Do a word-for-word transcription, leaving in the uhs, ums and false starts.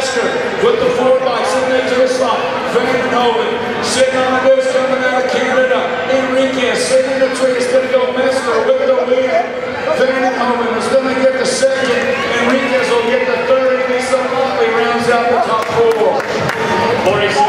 Mesker with the four bike, sitting into the slot. Van Nolan sitting on the nose coming out of Canada. Enriquez sitting in the tree. It's going to go Mesker with the win. Van Nolan is going to get the second. Enriquez will get the third. Lisa Motley rounds out the top four. forty-six